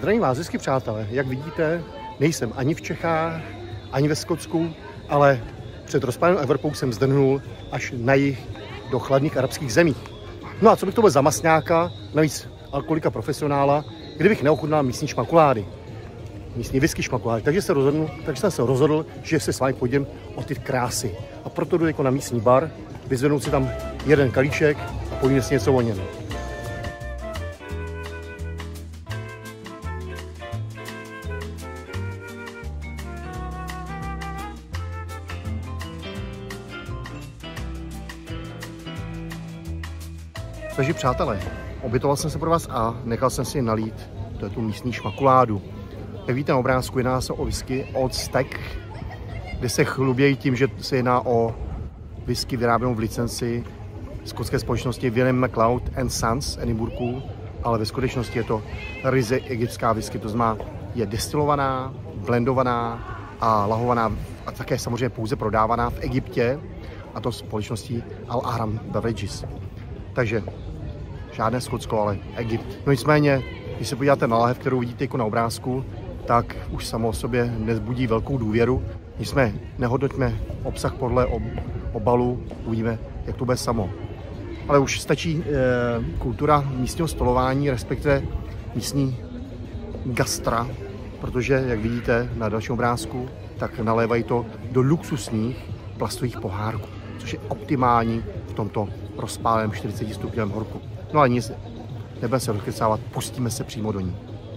Zdravím vás, hezky přátelé. Jak vidíte, nejsem ani v Čechách, ani ve Skotsku, ale před rozpálenou Evropou jsem zdrhnul až na jih do chladných arabských zemí. No a co bych to byl za masňáka, navíc alkoholika profesionála, kdybych neochutnal místní šmakulády. Místní whisky šmakulády. Takže jsem se rozhodl, že se s vámi podím o ty krásy. A proto jdu jako na místní bar, vyzvednu si tam jeden kalíček a povím si něco o něm. Takže přátelé, obětoval jsem se pro vás a nechal jsem si nalít tu místní šmakuládu. Jak vidíte na obrázku, jedná se o whisky Old Stag, kde se chlubějí tím, že se jedná o whisky vyráběnou v licenci skotské společnosti William McLeod & Sons Edinburghu, ale ve skutečnosti je to ryze egyptská whisky, to znamená, je destilovaná, blendovaná a lahovaná a také samozřejmě pouze prodávaná v Egyptě, a to společností Al Ahram Beverages. Takže žádné Skotsko, ale Egypt. No nicméně, když se podíváte na lahev, kterou vidíte jako na obrázku, tak už samo o sobě nezbudí velkou důvěru. Nicméně nehodnoťme obsah podle obalu, uvidíme, jak to bude samo. Ale už stačí kultura místního stolování, respektive místní gastra, protože, jak vidíte na dalším obrázku, tak nalévají to do luxusních plastových pohárků, což je optimální v tomto rozpáleném 40 stupňovém horku. No ale nic, nebudeme se rozkecávat, pustíme se přímo do ní.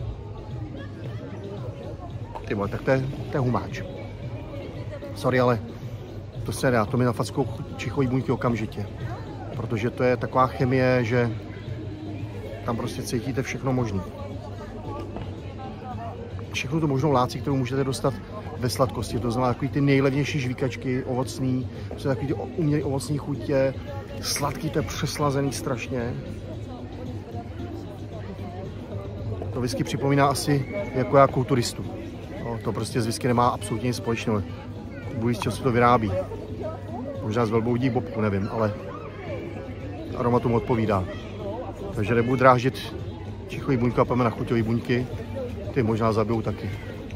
Ty vole, tak to je humáč. Sorry, ale to se nedá, to mi nafackou čichový buňky okamžitě. Protože to je taková chemie, že tam prostě cítíte všechno možné. Všechno tu možnou láci, kterou můžete dostat ve sladkosti, to znamená takový ty nejlevnější žvíkačky ovocný, takový ty umělý ovocný chutě, sladký, to je přeslazený strašně. To whisky připomíná asi jako já kulturistu. No, to prostě z whisky nemá absolutně nic společného. Budu z čeho se to vyrábí. Možná z velboudí bobku, nevím, ale aroma tomu odpovídá. Takže nebudu dráždit čichový buňku a pojďme na chuťový buňky. Ty možná zabijou taky.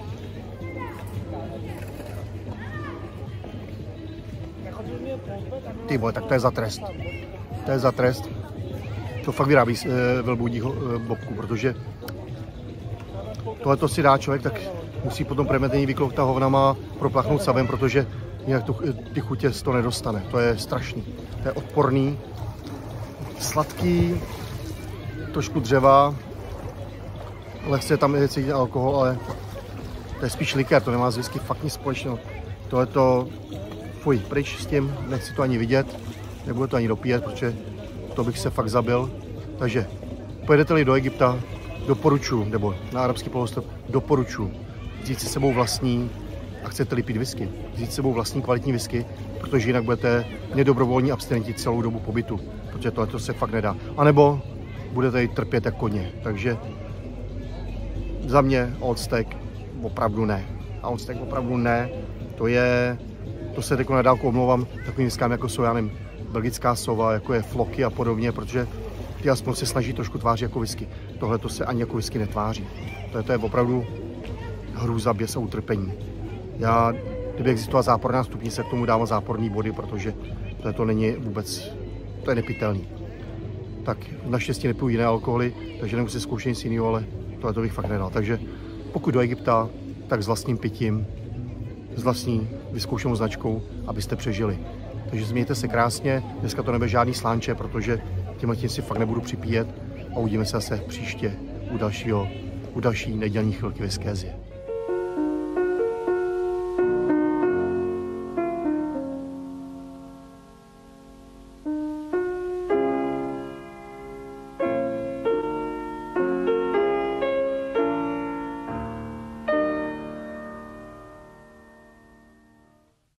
Ty vole, tak to je za trest. To je za trest. To fakt vyrábí velboudí bobku, protože tohleto si dá člověk, tak musí potom premetení vykloutat hovnama, proplachnout savem, protože jinak ty chutě z toho nedostane. To je strašný. To je odporný, sladký, trošku dřeva, lehce tam je cítit alkohol, ale to je spíš likér, to nemá z whisky fakt nic společného. Tohleto, fuj, pryč s tím, nechci to ani vidět, nebudu to ani dopíjet, protože to bych se fakt zabil. Takže pojedete-li do Egypta, doporučuji, nebo na arabský poloostrov, doporučuji vzít si sebou vlastní, a chcete-li pít whisky, vzít si sebou vlastní kvalitní whisky, protože jinak budete nedobrovolní abstinenti celou dobu pobytu, protože tohle se fakt nedá. A nebo budete ji trpět jako koně. Takže za mě Old Stag opravdu ne. A Old Stag opravdu ne. To se teď na dálku omlouvám takovým whiskám, jako jsou, já nevím, belgická sova, jako je Floky a podobně, protože ty aspoň se snaží trošku tvářit jako whisky. Tohle to se ani jako whisky netváří. To je opravdu hrůza, běs a utrpení. Kdyby existovala záporná stupnice, k tomu dávám záporný body, protože to není vůbec, to je nepitelný. Tak naštěstí nepiju jiné alkoholy, takže nemusím zkoušet nic jiného, ale tohle bych fakt nedal. Takže pokud do Egypta, tak s vlastním pitím, s vlastní vyzkoušenou značkou, abyste přežili. Takže mějte se krásně, dneska to nebude žádný slánče, protože tímhle si fakt nebudu připíjet a uvidíme se zase příště u další nedělní chvilky ve Skézě.